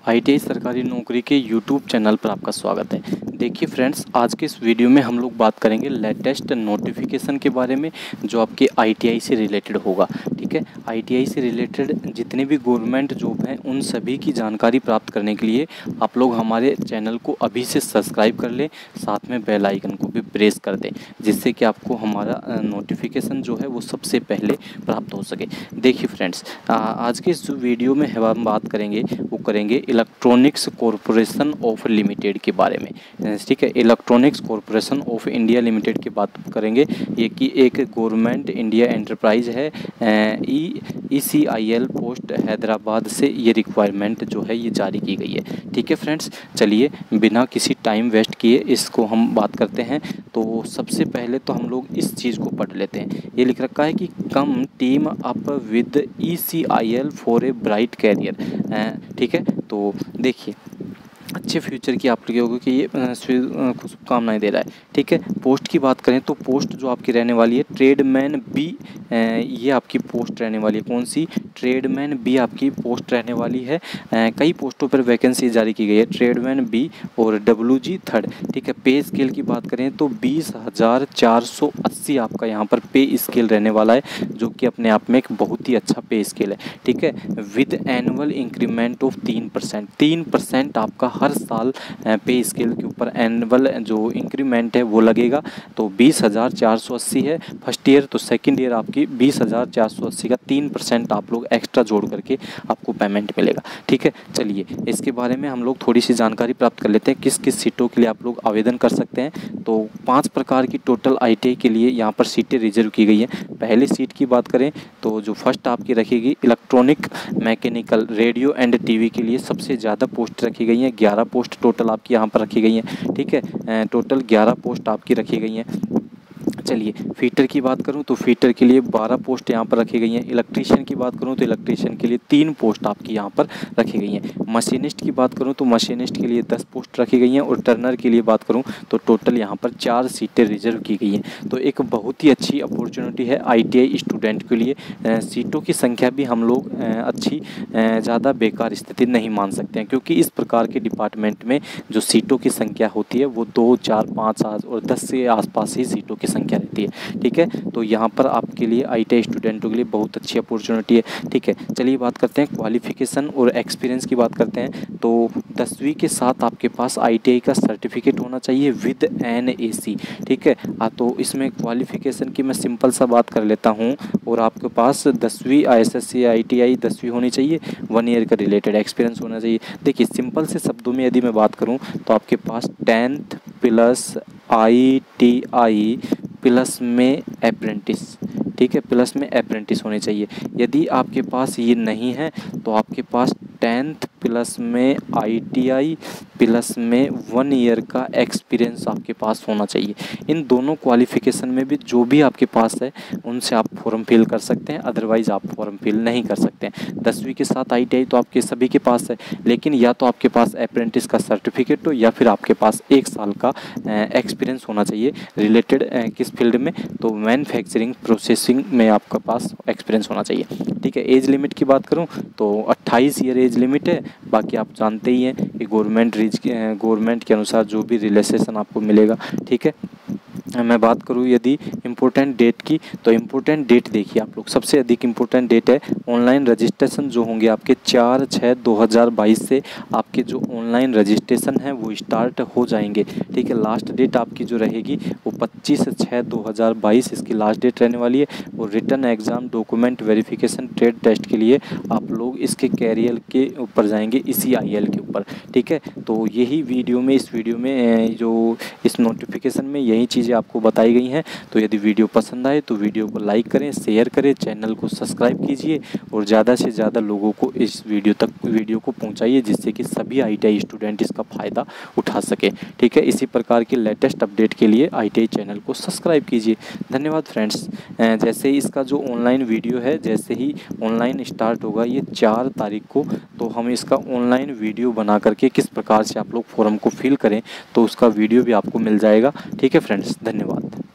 ITI सरकारी नौकरी के यूट्यूब चैनल पर आपका स्वागत है। देखिए फ्रेंड्स, आज के इस वीडियो में हम लोग बात करेंगे लेटेस्ट नोटिफिकेशन के बारे में जो आपके आईटीआई से रिलेटेड होगा। ठीक है, आईटीआई से रिलेटेड जितने भी गवर्नमेंट जॉब हैं उन सभी की जानकारी प्राप्त करने के लिए आप लोग हमारे चैनल को अभी से सब्सक्राइब कर लें, साथ में बेल आइकन को भी प्रेस कर दें, जिससे कि आपको हमारा नोटिफिकेशन जो है वो सबसे पहले प्राप्त हो सके। देखिए फ्रेंड्स, आज के इस वीडियो में हम बात करेंगे इलेक्ट्रॉनिक्स कॉरपोरेशन ऑफ लिमिटेड के बारे में। ठीक है, electronics corporation of India limited की बात करेंगे। ये कि एक गवर्नमेंट इंडिया एंटरप्राइज है। ECIL पोस्ट हैदराबाद से ये रिक्वायरमेंट जो है ये जारी की गई है। ठीक है फ्रेंड्स, चलिए बिना किसी टाइम वेस्ट किए इसको हम बात करते हैं। तो सबसे पहले तो हम लोग इस चीज़ को पढ़ लेते हैं। ये लिख रखा है कि come team up with ECIL for a bright career. ठीक है, तो देखिए अच्छे फ्यूचर की आप लोगों की ये शुभकामनाएं दे रहा है। ठीक है, पोस्ट की बात करें तो पोस्ट जो आपकी रहने वाली है ट्रेडमैन बी, ये आपकी पोस्ट रहने वाली है। कौन सी? ट्रेडमैन बी आपकी पोस्ट रहने वाली है। कई पोस्टों पर वैकेंसी जारी की गई है, ट्रेडमैन बी और WG 3rd। ठीक है, पे स्केल की बात करें तो 20,480 आपका यहाँ पर पे स्केल रहने वाला है, जो कि अपने आप में एक बहुत ही अच्छा पे स्केल है। ठीक है, विद एनुअल इंक्रीमेंट ऑफ 3% आपका हर साल पे स्केल के ऊपर एनुअल जो इंक्रीमेंट है वो लगेगा। तो 20,480 है फर्स्ट ईयर, तो सेकंड ईयर आपकी 20,480 का 3% आप लोग एक्स्ट्रा जोड़ करके आपको पेमेंट मिलेगा। ठीक है, चलिए इसके बारे में हम लोग थोड़ी सी जानकारी प्राप्त कर लेते हैं, किस किस सीटों के लिए आप लोग आवेदन कर सकते हैं। तो 5 प्रकार की टोटल आईटीआई के लिए यहाँ पर सीटें रिजर्व की गई हैं। पहली सीट की बात करें तो जो फर्स्ट आपकी रखेगी electronic mechanical radio and TV के लिए सबसे ज़्यादा पोस्ट रखी गई हैं। 11 पोस्ट टोटल आपकी यहाँ पर रखी गई हैं। ठीक है, टोटल 11 पोस्ट आपकी रखी गई हैं। चलिए फीटर की बात करूं तो फीटर के लिए 12 पोस्ट यहाँ पर रखी गई हैं। इलेक्ट्रीशियन की बात करूं तो इलेक्ट्रीशियन के लिए 3 पोस्ट आपकी यहाँ पर रखी गई हैं। मशीनिस्ट की बात करूं तो मशीनिस्ट के लिए 10 पोस्ट रखी गई हैं। और टर्नर की लिए बात करूं तो टोटल यहाँ पर 4 सीटें रिजर्व की गई हैं। तो एक बहुत ही अच्छी अपॉर्चुनिटी है आईटीआई स्टूडेंट के लिए। सीटों की संख्या भी हम लोग अच्छी, ज़्यादा बेकार स्थिति नहीं मान सकते हैं, क्योंकि इस प्रकार के डिपार्टमेंट में जो सीटों की संख्या होती है वो 2, 4, 5, 7 और 10 से आसपास ही सीटों की संख्या रहती है। ठीक है, तो यहाँ पर आपके लिए आईटीआई स्टूडेंटों के लिए बहुत अच्छी अपॉर्चुनिटी है। ठीक है, चलिए बात करते हैं क्वालिफिकेशन और एक्सपीरियंस की बात करते हैं। तो 10वीं के साथ आपके पास आईटीआई का सर्टिफिकेट होना चाहिए विद NAC। ठीक है, तो इसमें क्वालिफिकेशन की मैं सिंपल सा बात कर लेता हूँ। और आपके पास 10वीं ISSC ITI 10वीं होनी चाहिए, 1 ईयर का रिलेटेड एक्सपीरियंस होना चाहिए। देखिए सिंपल से शब्दों में यदि मैं बात करूँ तो आपके पास 10th प्लस ITI प्लस में अप्रेंटिस। ठीक है, प्लस में अप्रेंटिस होने चाहिए। यदि आपके पास ये नहीं है तो आपके पास 10th प्लस में ITI प्लस में 1 ईयर का एक्सपीरियंस आपके पास होना चाहिए। इन दोनों क्वालिफिकेशन में भी जो भी आपके पास है उनसे आप फॉर्म फिल कर सकते हैं, अदरवाइज़ आप फॉर्म फिल नहीं कर सकते हैं। 10वीं के साथ ITI तो आपके सभी के पास है, लेकिन या तो आपके पास अप्रेंटिस का सर्टिफिकेट हो या फिर आपके पास 1 साल का एक्सपीरियंस होना चाहिए रिलेटेड किस फील्ड में, तो मैन्युफैक्चरिंग प्रोसेसिंग में आपका पास एक्सपीरियंस होना चाहिए। ठीक है, एज लिमिट की बात करूं तो 28 ईयर एज लिमिट है। बाकी आप जानते ही हैं कि गवर्नमेंट के अनुसार जो भी रिलैक्सेशन आपको मिलेगा। ठीक है, मैं बात करूं यदि इम्पोर्टेंट डेट की तो इम्पोर्टेंट डेट देखिए आप लोग, सबसे अधिक इम्पोर्टेंट डेट है ऑनलाइन रजिस्ट्रेशन जो होंगे आपके 4/6/2022 से आपके जो ऑनलाइन रजिस्ट्रेशन है वो स्टार्ट हो जाएंगे। ठीक है, लास्ट डेट आपकी जो रहेगी वो 25/6/2022 इसकी लास्ट डेट रहने वाली है। और return exam document verification trade test के लिए आप लोग इसके कैरियर के ऊपर जाएंगे, ECIL के ऊपर। ठीक है, तो यही इस वीडियो में जो इस नोटिफिकेशन में यही चीज़ें आपको बताई गई हैं। तो यदि वीडियो पसंद आए तो वीडियो को लाइक करें, शेयर करें, चैनल को सब्सक्राइब कीजिए और ज़्यादा से ज़्यादा लोगों को इस वीडियो को पहुंचाइए, जिससे कि सभी आईटीआई स्टूडेंट इसका फ़ायदा उठा सके। ठीक है, इसी प्रकार के लेटेस्ट अपडेट के लिए आईटीआई चैनल को सब्सक्राइब कीजिए। धन्यवाद फ्रेंड्स। जैसे ही इसका जो ऑनलाइन वीडियो है, जैसे ही ऑनलाइन स्टार्ट होगा ये 4 तारीख को, तो हम इसका ऑनलाइन वीडियो बना करके किस प्रकार से आप लोग फॉर्म को फिल करें तो उसका वीडियो भी आपको मिल जाएगा। ठीक है फ्रेंड्स, धन्यवाद।